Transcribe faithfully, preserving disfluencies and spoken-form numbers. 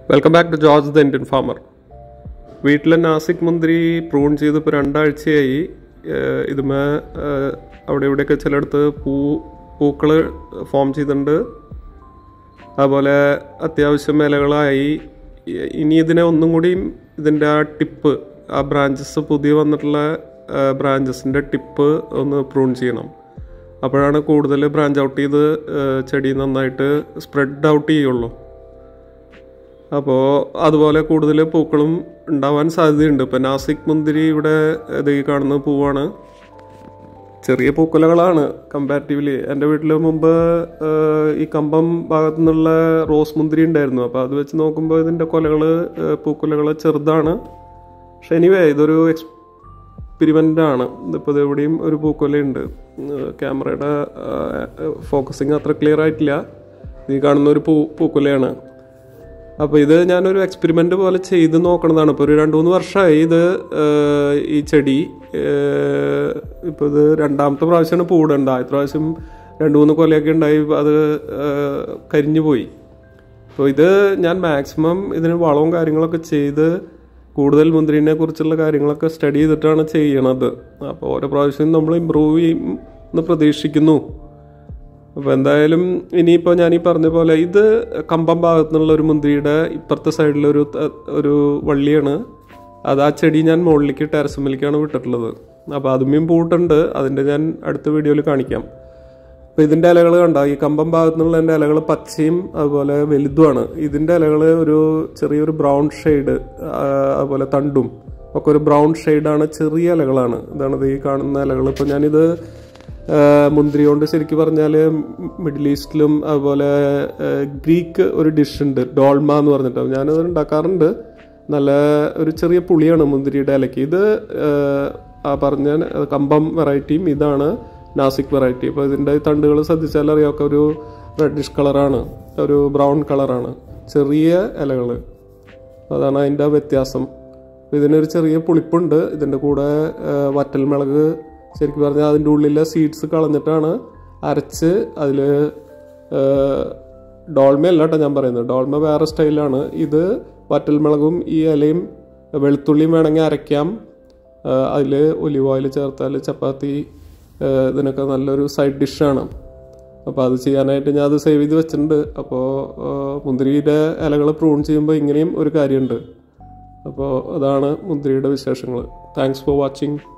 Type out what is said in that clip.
Welcome back to George the Indian farmer. വീട്ടിലെ നാസിക് മുന്തിരി prune ചെയ്ത് ഇപ്പോൾ രണ്ടാഴ്ചയായി. ഇതുമേ അവിടെ ഇവിടെയൊക്കെ ചിലയിടത്ത് പൂ പൂക്കൾ ഫോം ചെയ്തിട്ടുണ്ട്. അതുപോലെ അത്യാവശ്യം ഇലകളായി. ഇനി ഇതിനെ ഒന്നും കൂടിയും ഇതിൻ്റെ ആ ടിപ്പ്, ആ ബ്രാഞ്ചസ് പുതിയ വന്നിട്ടുള്ള ബ്രാഞ്ചസിൻ്റെ ടിപ്പ് ഒന്ന് പ്രൂൺ ചെയ്യണം. അപ്പോഴാണ് കൂടുതൽ ബ്രാഞ്ച് ഔട്ട് ചെയ്ത് ചെടി നന്നായിട്ട് സ്പ്രെഡ് ഔട്ട് ചെയ്യുള്ളൂ. അപ്പോൾ അതുപോലെ കൂടുതൽ പൂക്കളും ഉണ്ടാവാൻ സാധ്യതയുണ്ട്. ഇപ്പം നാസിക് മുന്തിരി ഇവിടെ ഇത് ഈ കാണുന്ന പൂവാണ്. ചെറിയ പൂക്കുലകളാണ് കമ്പാരിറ്റീവ്ലി. എൻ്റെ വീട്ടിൽ മുമ്പ് ഈ കമ്പം ഭാഗത്തു നിന്നുള്ള റോസ് മുന്തിരി ഉണ്ടായിരുന്നു. അപ്പോൾ അത് വെച്ച് നോക്കുമ്പോൾ ഇതിൻ്റെ കൊലകൾ പൂക്കുലകൾ ചെറുതാണ്. പക്ഷെ എനിവേ ഇതൊരു എക്സ്പെരിമെൻ്റാണ്. ഇതിപ്പോൾ ഇത് എവിടെയും ഒരു പൂക്കുലയുണ്ട്. ക്യാമറയുടെ ഫോക്കസിങ് അത്ര ക്ലിയർ ആയിട്ടില്ല. ഈ കാണുന്ന ഒരു പൂ പൂക്കുലയാണ്. അപ്പോൾ ഇത് ഞാനൊരു എക്സ്പെരിമെൻ്റ് പോലെ ചെയ്ത് നോക്കണതാണ്. ഇപ്പോൾ ഒരു രണ്ട് മൂന്ന് വർഷമായി ഇത് ഈ ചെടി. ഇപ്പോൾ ഇത് രണ്ടാമത്തെ പ്രാവശ്യമാണ് പൂവിടേണ്ട. ആദ്യത്തെ പ്രാവശ്യം രണ്ട് മൂന്ന് കൊലയൊക്കെ ഉണ്ടായി, അത് കരിഞ്ഞു പോയി. അപ്പോൾ ഇത് ഞാൻ മാക്സിമം ഇതിന് വളവും കാര്യങ്ങളൊക്കെ ചെയ്ത് കൂടുതൽ മുന്തിരിനെ കുറിച്ചുള്ള കാര്യങ്ങളൊക്കെ സ്റ്റഡി ചെയ്തിട്ടാണ് ചെയ്യണത്. അപ്പോൾ ഓരോ പ്രാവശ്യം നമ്മൾ ഇമ്പ്രൂവ് ചെയ്യും എന്ന് പ്രതീക്ഷിക്കുന്നു. അപ്പോൾ എന്തായാലും ഇനിയിപ്പോൾ ഞാൻ ഈ പറഞ്ഞ പോലെ ഇത് കമ്പം ഭാഗത്തു നിന്നുള്ള ഒരു മുന്തിരിയുടെ ഇപ്പുറത്തെ സൈഡിലൊരു ഒരു വള്ളിയാണ്. അത് ആ ചെടി ഞാൻ മുകളിലേക്ക് ടെറസുമ്മിലേക്കാണ് വിട്ടിട്ടുള്ളത്. അപ്പോൾ അതുമേയും പൂട്ടുണ്ട്. അതിൻ്റെ ഞാൻ അടുത്ത വീഡിയോയിൽ കാണിക്കാം. അപ്പോൾ ഇതിൻ്റെ ഇലകൾ കണ്ടോ, ഈ കമ്പം ഭാഗത്തു നിന്നുള്ള എൻ്റെ ഇലകൾ പച്ചയും അതുപോലെ വലുതുമാണ്. ഇതിൻ്റെ ഇലകൾ ഒരു ചെറിയൊരു ബ്രൗൺ ഷെയ്ഡ്, അതുപോലെ തണ്ടും ഒക്കെ ഒരു ബ്രൗൺ ഷെയ്ഡാണ്. ചെറിയ ഇലകളാണ്. ഇതാണ് ഈ കാണുന്ന ഇലകൾ. ഇപ്പോൾ ഞാനിത് മുന്തിരി കൊണ്ട് ശരിക്കും പറഞ്ഞാൽ മിഡിൽ ഈസ്റ്റിലും അതുപോലെ ഗ്രീക്ക് ഒരു ഡിഷ് ഉണ്ട്, ഡോൾമ എന്ന് പറഞ്ഞിട്ട്. ഞാനത് ഉണ്ടാക്കാറുണ്ട്. നല്ല ഒരു ചെറിയ പുളിയാണ് മുന്തിരിയുടെ ഇലയ്ക്ക്. ഇത് ആ പറഞ്ഞ കമ്പം വെറൈറ്റിയും ഇതാണ് നാസിക് വെറൈറ്റി. അപ്പോൾ ഇതിൻ്റെ തണ്ടുകൾ ശ്രദ്ധിച്ചാൽ അറിയാമൊക്കെ ഒരു റെഡിഷ് കളറാണ്, ഒരു ബ്രൗൺ കളറാണ്, ചെറിയ ഇലകൾ. അതാണ് അതിൻ്റെ വ്യത്യാസം. ഇതിനൊരു ചെറിയ പുളിപ്പുണ്ട്. ഇതിൻ്റെ കൂടെ വറ്റൽമുളക് ശരിക്കും പറഞ്ഞാൽ അതിൻ്റെ ഉള്ളിലെ സീഡ്സ് കളഞ്ഞിട്ടാണ് അരച്ച് അതിൽ, ഡോൾമയല്ല കേട്ടോ ഞാൻ പറയുന്നത്, ഡോൾമ വേറെ സ്റ്റൈലാണ്. ഇത് വറ്റൽമുളകും ഈ ഇലയും വെളുത്തുള്ളിയും വേണമെങ്കിൽ അരയ്ക്കാം. അതിൽ ഒലിവ് ഓയിൽ ചേർത്താൽ ചപ്പാത്തി ഇതിനൊക്കെ നല്ലൊരു സൈഡ് ഡിഷാണ്. അപ്പോൾ അത് ചെയ്യാനായിട്ട് ഞാൻ അത് സേവ് ചെയ്ത് വെച്ചിട്ടുണ്ട്. അപ്പോൾ മുന്തിരിയുടെ ഇലകൾ പ്രൂൺ ചെയ്യുമ്പോൾ ഇങ്ങനെയും ഒരു കാര്യമുണ്ട്. അപ്പോൾ അതാണ് മുന്തിരിയുടെ വിശേഷങ്ങൾ. Thanks for watching.